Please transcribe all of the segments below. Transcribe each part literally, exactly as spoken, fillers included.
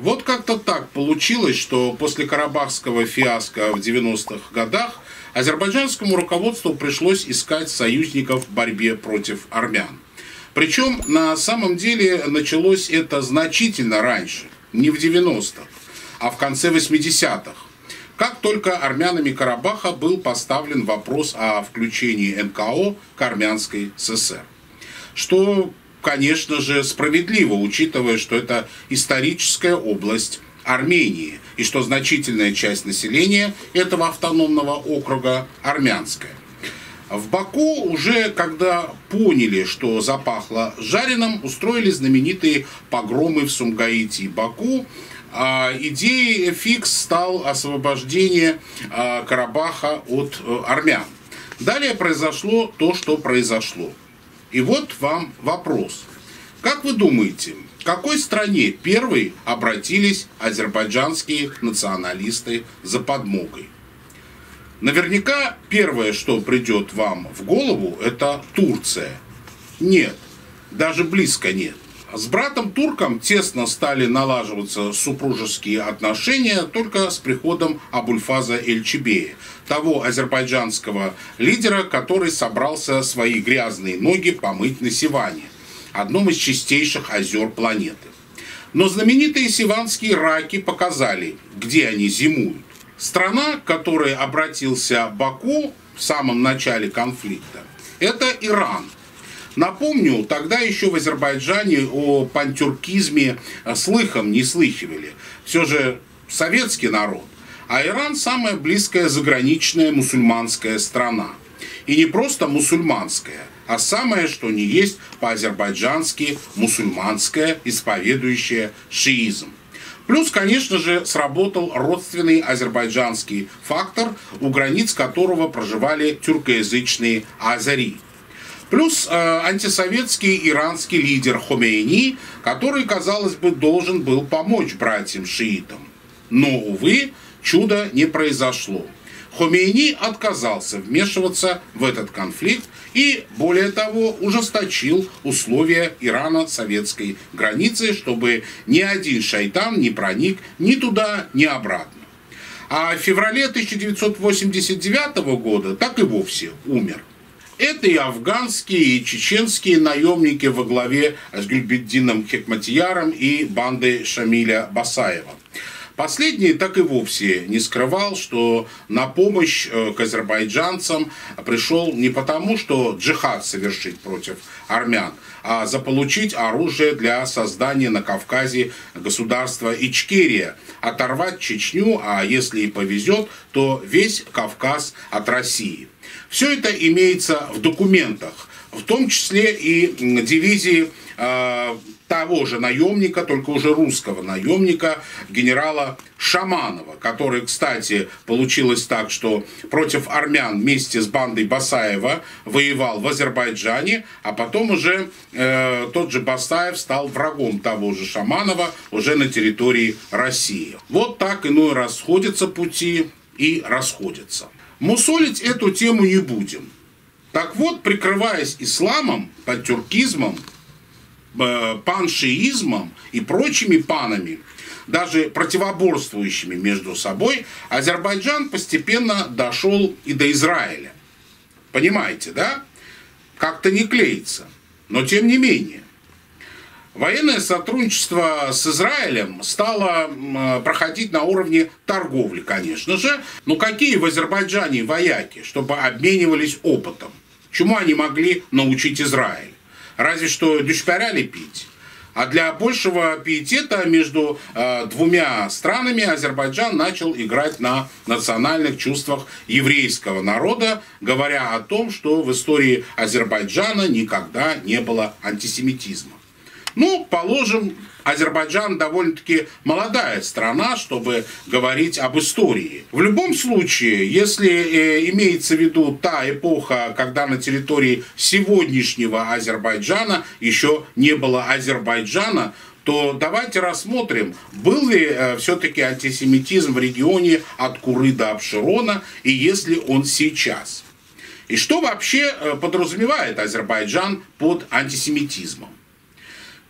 Вот как-то так получилось, что после карабахского фиаско в девяностых годах азербайджанскому руководству пришлось искать союзников в борьбе против армян. Причем на самом деле началось это значительно раньше, не в девяностых, а в конце восьмидесятых. Как только армянами Карабаха был поставлен вопрос о включении эн ка о к Армянской ССР. Что, конечно же, справедливо, учитывая, что это историческая область Армении, и что значительная часть населения этого автономного округа армянская. В Баку уже, когда поняли, что запахло жареным, устроили знаменитые погромы в Сумгаите и Баку. А идеей фикс стал освобождение Карабаха от армян. Далее произошло то, что произошло. И вот вам вопрос. Как вы думаете, к какой стране первой обратились азербайджанские националисты за подмогой? Наверняка первое, что придет вам в голову, это Турция. Нет, даже близко нет. С братом-турком тесно стали налаживаться супружеские отношения только с приходом Абульфаза Эльчебея, того азербайджанского лидера, который собрался свои грязные ноги помыть на Сиване, одном из чистейших озер планеты. Но знаменитые сиванские раки показали, где они зимуют. Страна, к которой обратился Баку в самом начале конфликта, это Иран. Напомню, тогда еще в Азербайджане о пантюркизме слыхом не слыхивали. Все же советский народ. А Иран самая близкая заграничная мусульманская страна. И не просто мусульманская, а самое, что ни есть по-азербайджански мусульманская, исповедующая шиизм. Плюс, конечно же, сработал родственный азербайджанский фактор, у границ которого проживали тюркоязычные азари. Плюс э, антисоветский иранский лидер Хомейни, который, казалось бы, должен был помочь братьям-шиитам. Но, увы, чуда не произошло. Хомейни отказался вмешиваться в этот конфликт и, более того, ужесточил условия ирано-советской границы, чтобы ни один шайтан не проник ни туда, ни обратно. А в феврале тысяча девятьсот восемьдесят девятого года так и вовсе умер. Это и афганские, и чеченские наемники во главе с Гюльбеддином Хекматияром и бандой Шамиля Басаева. Последний так и вовсе не скрывал, что на помощь к азербайджанцам пришел не потому, что джихад совершить против армян, а заполучить оружие для создания на Кавказе государства Ичкерия, оторвать Чечню, а если и повезет, то весь Кавказ от России. Все это имеется в документах, в том числе и дивизии э, того же наемника, только уже русского наемника, генерала Шаманова, который, кстати, получилось так, что против армян вместе с бандой Басаева воевал в Азербайджане, а потом уже э, тот же Басаев стал врагом того же Шаманова уже на территории России. Вот так иной раз сходятся пути и расходятся. Мусолить эту тему не будем. Так вот, прикрываясь исламом, пантюркизмом, паншиизмом и прочими панами, даже противоборствующими между собой, Азербайджан постепенно дошел и до Израиля. Понимаете, да? Как-то не клеится. Но тем не менее. Военное сотрудничество с Израилем стало проходить на уровне торговли, конечно же. Но какие в Азербайджане вояки, чтобы обменивались опытом? Чему они могли научить Израиль? Разве что дюшпяря лепить. А для большего пиетета между э, двумя странами Азербайджан начал играть на национальных чувствах еврейского народа, говоря о том, что в истории Азербайджана никогда не было антисемитизма. Ну, положим, Азербайджан довольно-таки молодая страна, чтобы говорить об истории. В любом случае, если э, имеется в виду та эпоха, когда на территории сегодняшнего Азербайджана еще не было Азербайджана, то давайте рассмотрим, был ли э, все-таки антисемитизм в регионе от Куры до Абшерона, и есть ли он сейчас. И что вообще э, подразумевает Азербайджан под антисемитизмом.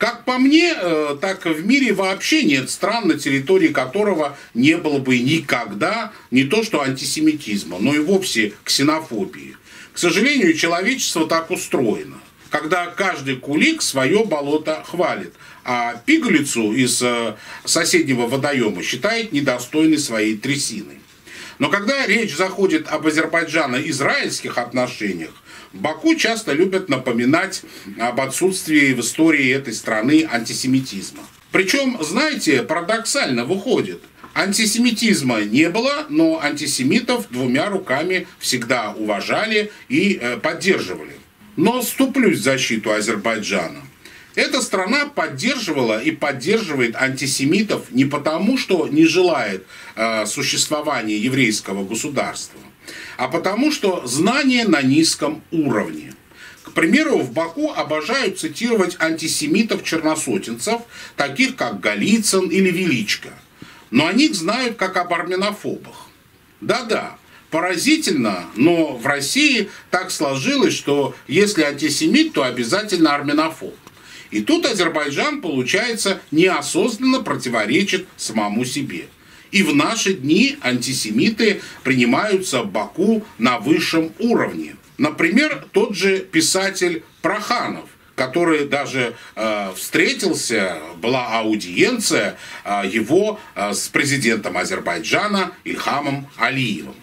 Как по мне, так в мире вообще нет стран, на территории которого не было бы никогда не то что антисемитизма, но и вовсе ксенофобии. К сожалению, человечество так устроено, когда каждый кулик свое болото хвалит, а пигалицу из соседнего водоема считает недостойной своей трясины. Но когда речь заходит об азербайджано-израильских отношениях, в Баку часто любят напоминать об отсутствии в истории этой страны антисемитизма. Причем, знаете, парадоксально выходит. Антисемитизма не было, но антисемитов двумя руками всегда уважали и поддерживали. Но вступлюсь в защиту Азербайджана. Эта страна поддерживала и поддерживает антисемитов не потому, что не желает э, существования еврейского государства, а потому, что знания на низком уровне. К примеру, в Баку обожают цитировать антисемитов-черносотенцев, таких как Голицын или Величко. Но о них знают как об армянофобах. Да-да, поразительно, но в России так сложилось, что если антисемит, то обязательно армянофоб. И тут Азербайджан, получается, неосознанно противоречит самому себе. И в наши дни антисемиты принимаются в Баку на высшем уровне. Например, тот же писатель Проханов, который даже э, встретился, была аудиенция э, его э, с президентом Азербайджана Ильхамом Алиевым.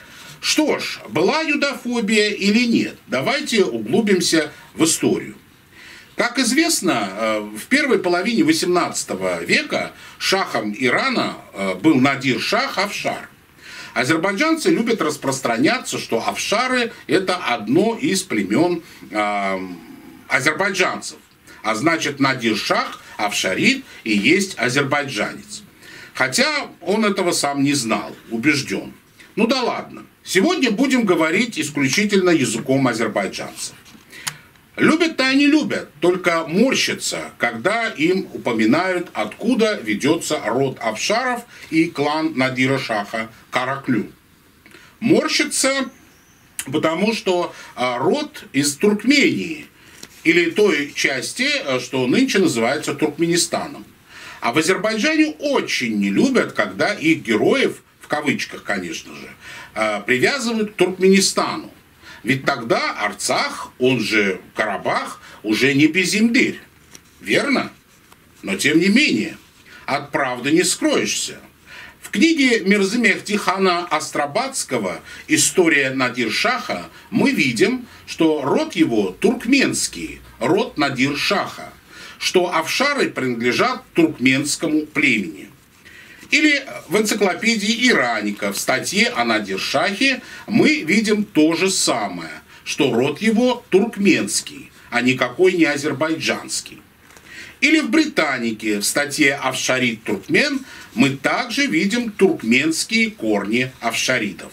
Что ж, была юдофобия или нет? Давайте углубимся в историю. Как известно, в первой половине восемнадцатого века шахом Ирана был Надир Шах Афшар. Азербайджанцы любят распространяться, что афшары – это одно из племен э, азербайджанцев. А значит, Надир Шах Афшарит и есть азербайджанец. Хотя он этого сам не знал, убежден. Ну да ладно. Сегодня будем говорить исключительно языком азербайджанцев. Любят-то они любят, только морщатся, когда им упоминают, откуда ведется род Афшаров и клан Надира Шаха Караклю. Морщатся, потому что род из Туркмении, или той части, что нынче называется Туркменистаном. А в Азербайджане очень не любят, когда их героев, в кавычках, конечно же, привязывают к Туркменистану. Ведь тогда Арцах, он же Карабах, уже не Безимдырь. Верно? Но тем не менее, от правды не скроешься. В книге Мирзы Мехди хана Астрабадского «История Надир Шаха» мы видим, что род его туркменский, род Надир Шаха, что афшары принадлежат туркменскому племени. Или в энциклопедии Ираника в статье о Надир Шахе мы видим то же самое, что род его туркменский, а никакой не азербайджанский. Или в Британике в статье «Афшарит Туркмен» мы также видим туркменские корни афшаритов.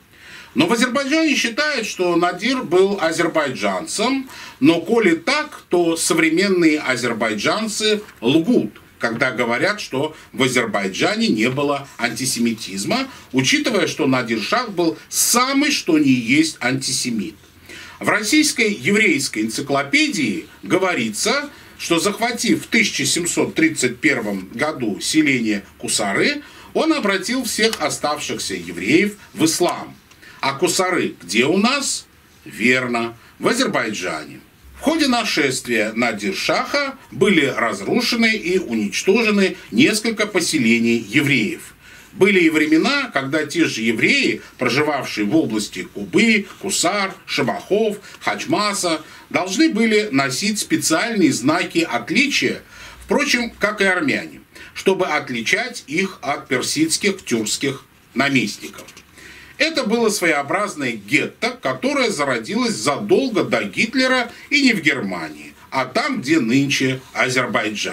Но в Азербайджане считают, что Надир был азербайджанцем, но коли так, то современные азербайджанцы лгут, когда говорят, что в Азербайджане не было антисемитизма, учитывая, что Надир Шах был самый что ни есть антисемит. В российской еврейской энциклопедии говорится, что захватив в тысяча семьсот тридцать первом году селение Кусары, он обратил всех оставшихся евреев в ислам. А Кусары где у нас? Верно, в Азербайджане. В ходе нашествия Надир Шаха были разрушены и уничтожены несколько поселений евреев. Были и времена, когда те же евреи, проживавшие в области Кубы, Кусар, Шабахов, Хачмаса, должны были носить специальные знаки отличия, впрочем, как и армяне, чтобы отличать их от персидских тюркских наместников. Это было своеобразное гетто, которое зародилось задолго до Гитлера и не в Германии, а там, где нынче Азербайджан.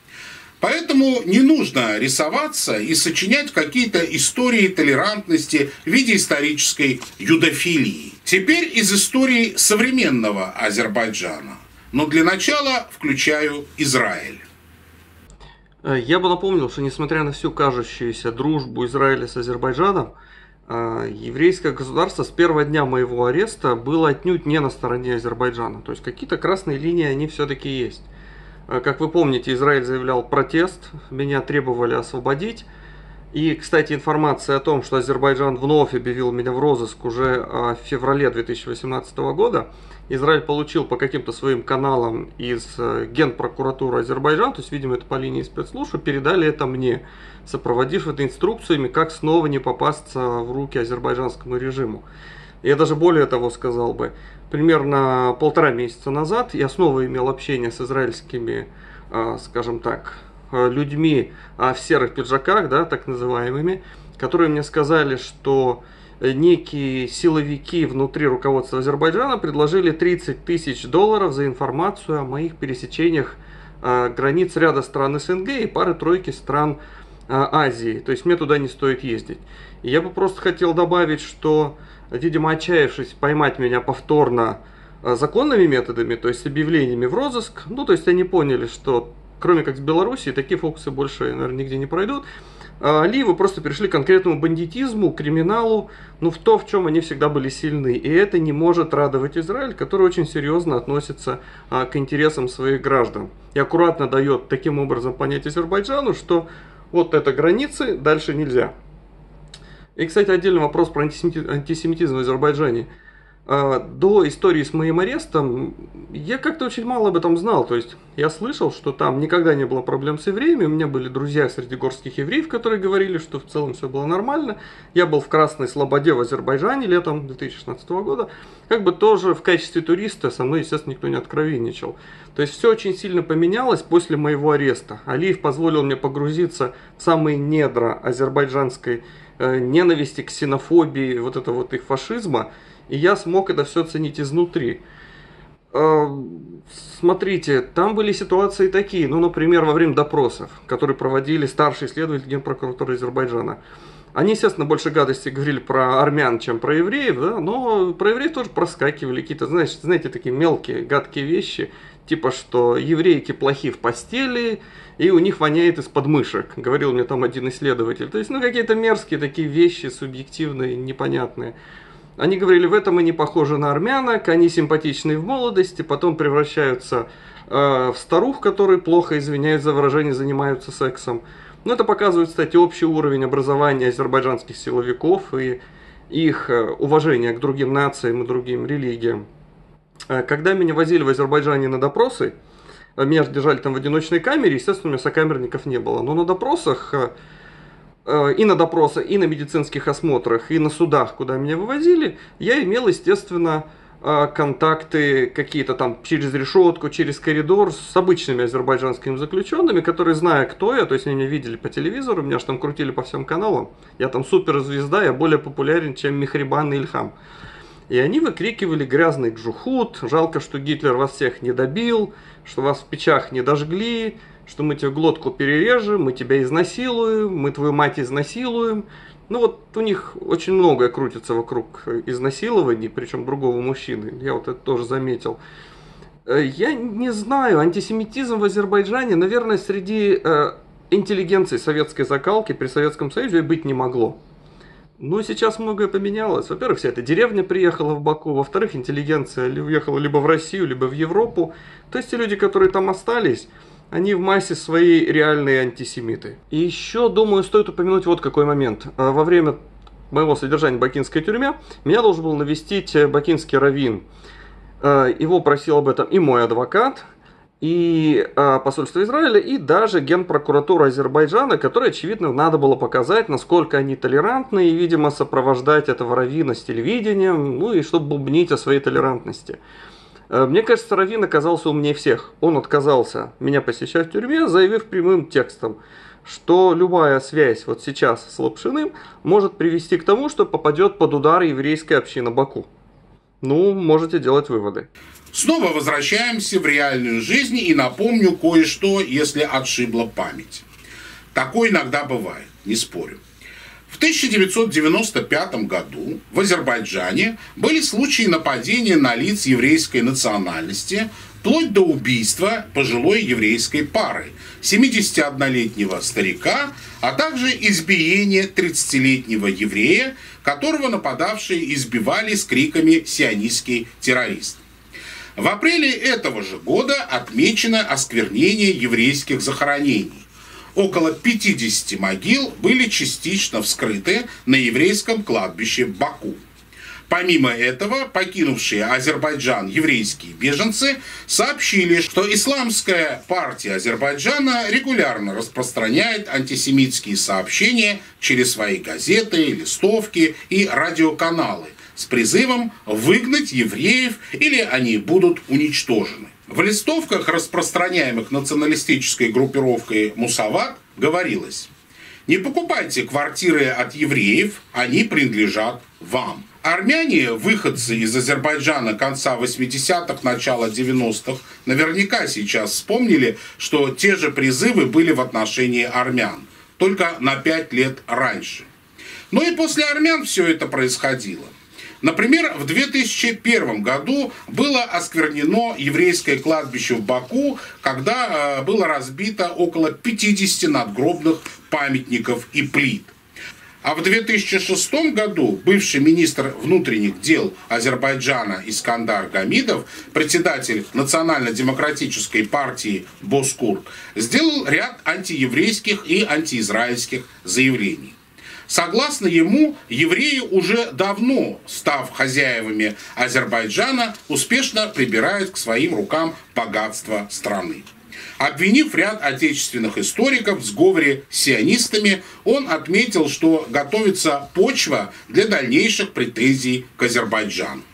Поэтому не нужно рисоваться и сочинять какие-то истории толерантности в виде исторической юдофилии. Теперь из истории современного Азербайджана. Но для начала включаю Израиль. Я бы напомнил, что несмотря на всю кажущуюся дружбу Израиля с Азербайджаном, еврейское государство с первого дня моего ареста было отнюдь не на стороне Азербайджана. То есть какие-то красные линии они все-таки есть. Как вы помните, Израиль заявлял протест, меня требовали освободить. И, кстати, информация о том, что Азербайджан вновь объявил меня в розыск уже в феврале две тысячи восемнадцатого года, Израиль получил по каким-то своим каналам из Генпрокуратуры Азербайджана, то есть, видимо, это по линии спецслужб, передали это мне, сопроводив это инструкциями, как снова не попасться в руки азербайджанскому режиму. Я даже более того сказал бы, примерно полтора месяца назад я снова имел общение с израильскими, скажем так, людьми в серых пиджаках, да, так называемыми, которые мне сказали, что некие силовики внутри руководства Азербайджана предложили тридцать тысяч долларов за информацию о моих пересечениях границ ряда стран СНГ и пары-тройки стран Азии. То есть мне туда не стоит ездить. И я бы просто хотел добавить, что, видимо, отчаявшись поймать меня повторно законными методами, то есть объявлениями в розыск, ну, то есть они поняли, что кроме как с Белоруссией, такие фокусы больше, наверное, нигде не пройдут. Алиевы просто перешли к конкретному бандитизму, криминалу, ну, в то, в чем они всегда были сильны. И это не может радовать Израиль, который очень серьезно относится а, к интересам своих граждан. И аккуратно дает таким образом понять Азербайджану, что вот это границы, дальше нельзя. И, кстати, отдельный вопрос про антисемитизм в Азербайджане. До истории с моим арестом я как-то очень мало об этом знал. То есть я слышал, что там никогда не было проблем с евреями. У меня были друзья среди горских евреев, которые говорили, что в целом все было нормально. Я был в Красной Слободе в Азербайджане летом две тысячи шестнадцатого года. Как бы тоже в качестве туриста со мной, естественно, никто не откровенничал. То есть все очень сильно поменялось после моего ареста. Алиев позволил мне погрузиться в самые недра азербайджанской э, ненависти, ксенофобии, вот это вот их фашизма. И я смог это все ценить изнутри. Смотрите, там были ситуации такие, ну, например, во время допросов, которые проводили старшие следователи Генпрокуратуры Азербайджана. Они, естественно, больше гадости говорили про армян, чем про евреев, да, но про евреев тоже проскакивали какие-то, знаете, знаете, такие мелкие, гадкие вещи, типа, что еврейки плохи в постели, и у них воняет из подмышек, говорил мне там один исследователь. То есть, ну, какие-то мерзкие такие вещи, субъективные, непонятные. Они говорили, в этом мы не похожи на армянок, они симпатичные в молодости, потом превращаются э, в старух, которые плохо, извиняюсь за выражение, занимаются сексом. Но это показывает, кстати, общий уровень образования азербайджанских силовиков и их э, уважение к другим нациям и другим религиям. Э, когда меня возили в Азербайджане на допросы, э, меня держали там в одиночной камере, естественно, у меня сокамерников не было, но на допросах... Э, и на допросах, и на медицинских осмотрах, и на судах, куда меня вывозили, я имел, естественно, контакты какие-то там через решетку, через коридор с обычными азербайджанскими заключенными, которые, зная, кто я, то есть они меня видели по телевизору, меня же там крутили по всем каналам, я там суперзвезда, я более популярен, чем Мехрибан и Ильхам. И они выкрикивали грязный джухуд, жалко, что Гитлер вас всех не добил, что вас в печах не дожгли, что мы тебе глотку перережем, мы тебя изнасилуем, мы твою мать изнасилуем. Ну вот у них очень многое крутится вокруг изнасилований, причем другого мужчины, я вот это тоже заметил. Я не знаю, антисемитизм в Азербайджане, наверное, среди э, интеллигенции советской закалки при Советском Союзе быть не могло. Но сейчас многое поменялось. Во-первых, вся эта деревня приехала в Баку, во-вторых, интеллигенция уехала либо в Россию, либо в Европу. То есть те люди, которые там остались, они в массе своей реальные антисемиты. И еще, думаю, стоит упомянуть вот какой момент. Во время моего содержания в бакинской тюрьме меня должен был навестить бакинский раввин. Его просил об этом и мой адвокат, и посольство Израиля, и даже Генпрокуратура Азербайджана, которой, очевидно, надо было показать, насколько они толерантны, и, видимо, сопровождать этого раввина с телевидением, ну и чтобы бубнить о своей толерантности. Мне кажется, раввин оказался умнее всех. Он отказался меня посещать в тюрьме, заявив прямым текстом, что любая связь вот сейчас с Лапшиным может привести к тому, что попадет под удар еврейская община Баку. Ну, можете делать выводы. Снова возвращаемся в реальную жизнь и напомню кое-что, если отшибла память. Такое иногда бывает, не спорю. В тысяча девятьсот девяносто пятом году в Азербайджане были случаи нападения на лиц еврейской национальности, вплоть до убийства пожилой еврейской пары, семидесятиоднолетнего старика, а также избиения тридцатилетнего еврея, которого нападавшие избивали с криками «сионистский террорист». В апреле этого же года отмечено осквернение еврейских захоронений. Около пятидесяти могил были частично вскрыты на еврейском кладбище в Баку. Помимо этого, покинувшие Азербайджан еврейские беженцы сообщили, что Исламская партия Азербайджана регулярно распространяет антисемитские сообщения через свои газеты, листовки и радиоканалы с призывом выгнать евреев или они будут уничтожены. В листовках, распространяемых националистической группировкой Мусават, говорилось: «Не покупайте квартиры от евреев, они принадлежат вам». Армяне, выходцы из Азербайджана конца восьмидесятых, начала девяностых, наверняка сейчас вспомнили, что те же призывы были в отношении армян, только на пять лет раньше. Но и после армян все это происходило. Например, в две тысячи первом году было осквернено еврейское кладбище в Баку, когда было разбито около пятидесяти надгробных памятников и плит. А в две тысячи шестом году бывший министр внутренних дел Азербайджана Искандар Гамидов, председатель национально-демократической партии Бозкурт, сделал ряд антиеврейских и антиизраильских заявлений. Согласно ему, евреи, уже давно став хозяевами Азербайджана, успешно прибирают к своим рукам богатство страны. Обвинив ряд отечественных историков в сговоре с сионистами, он отметил, что готовится почва для дальнейших претензий к Азербайджану.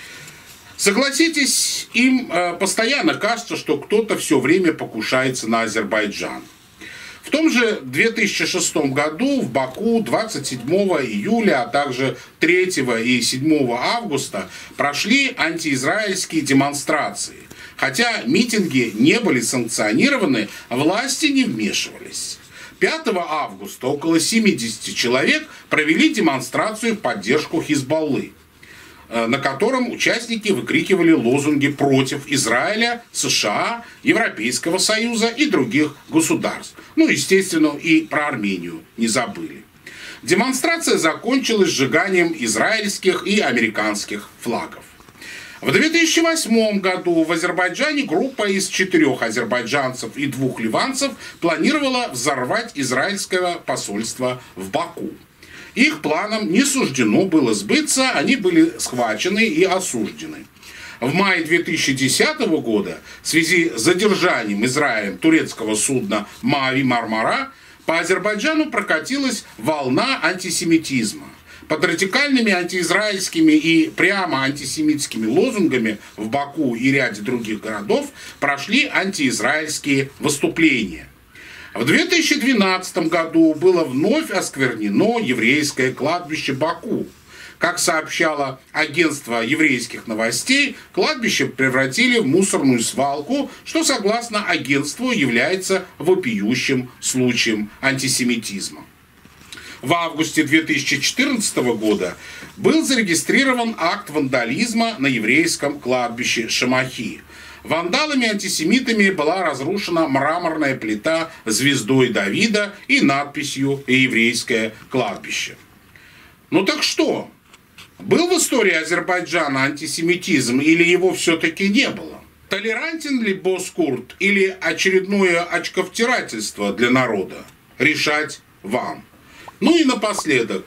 Согласитесь, им постоянно кажется, что кто-то все время покушается на Азербайджан. В том же две тысячи шестом году в Баку двадцать седьмого июля, а также третьего и седьмого августа прошли антиизраильские демонстрации. Хотя митинги не были санкционированы, власти не вмешивались. пятого августа около семидесяти человек провели демонстрацию в поддержку Хизбаллы, на котором участники выкрикивали лозунги против Израиля, США, Европейского Союза и других государств. Ну, естественно, и про Армению не забыли. Демонстрация закончилась сжиганием израильских и американских флагов. В две тысячи восьмом году в Азербайджане группа из четырех азербайджанцев и двух ливанцев планировала взорвать израильское посольство в Баку. Их планам не суждено было сбыться, они были схвачены и осуждены. В мае две тысячи десятого года в связи с задержанием Израилем турецкого судна «Маави Мармара» по Азербайджану прокатилась волна антисемитизма. Под радикальными антиизраильскими и прямо антисемитскими лозунгами в Баку и ряде других городов прошли антиизраильские выступления. В две тысячи двенадцатом году было вновь осквернено еврейское кладбище Баку. Как сообщало агентство еврейских новостей, кладбище превратили в мусорную свалку, что, согласно агентству, является вопиющим случаем антисемитизма. В августе две тысячи четырнадцатого года был зарегистрирован акт вандализма на еврейском кладбище Шамахи. Вандалами-антисемитами была разрушена мраморная плита с звездой Давида и надписью «Еврейское кладбище». Ну так что? Был в истории Азербайджана антисемитизм или его все-таки не было? Толерантен ли Бозкурт или очередное очковтирательство для народа? Решать вам. Ну и напоследок,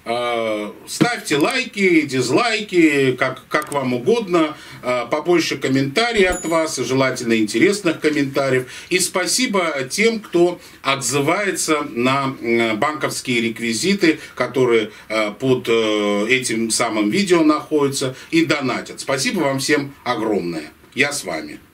э, ставьте лайки, дизлайки, как, как вам угодно, э, побольше комментариев от вас, желательно интересных комментариев. И спасибо тем, кто отзывается на банковские реквизиты, которые э, под э, этим самым видео находятся, и донатят. Спасибо вам всем огромное. Я с вами.